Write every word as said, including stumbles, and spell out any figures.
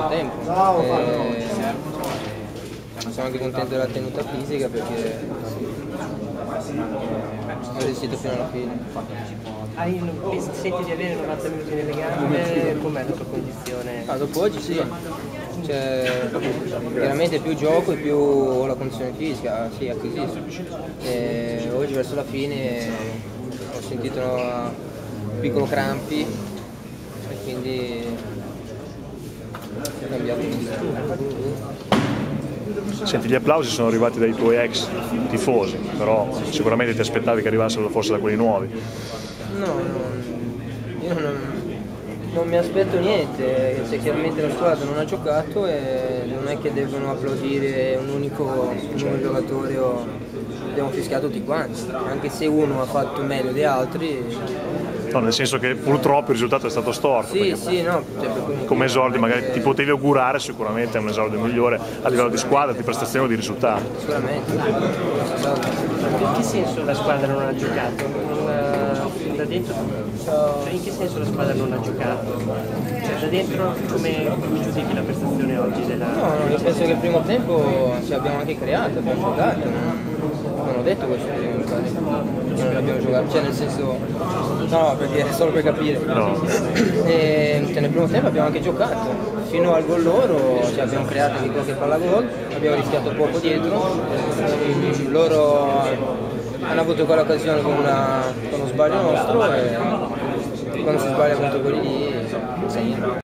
primo tempo. E sono anche contento della tenuta fisica perché ho resistito fino alla fine. Hai, senti di avere novanta minuti nelle gambe? Com'è la tua condizione? Ah, dopo oggi sì, cioè, chiaramente più gioco e più la condizione fisica, sì, è così. E oggi verso la fine ho sentito un piccolo crampi e quindi ho cambiato condizione. Senti, gli applausi sono arrivati dai tuoi ex tifosi, però sicuramente ti aspettavi che arrivassero forse da quelli nuovi. No, non, io non, non mi aspetto niente, cioè, chiaramente la squadra non ha giocato e non è che devono applaudire un unico, un unico giocatore o abbiamo fischiato tutti quanti, anche se uno ha fatto meglio di altri. No, nel senso che purtroppo il risultato è stato storto. Sì, sì, no. Cioè, come esordio magari ti potevi augurare sicuramente un esordio migliore a livello di squadra, di prestazione o di risultati. Sicuramente. In che senso la squadra non ha giocato? Non, da dentro? Cioè, in che senso la squadra non ha giocato? Cioè, da dentro come, come giudichi la prestazione oggi della... No, nel senso che il primo tempo ci abbiamo anche creato, abbiamo giocato. Non ho detto questo primo tempo. Non abbiamo giocato, cioè nel senso, no, perché è solo per capire. No. E, cioè, nel primo tempo abbiamo anche giocato, fino al gol loro, cioè, abbiamo creato anche qualche palla gol, abbiamo rischiato poco dietro, loro hanno avuto quell'occasione con, una, con uno sbaglio nostro e quando si sbaglia contro quelli lì, segna.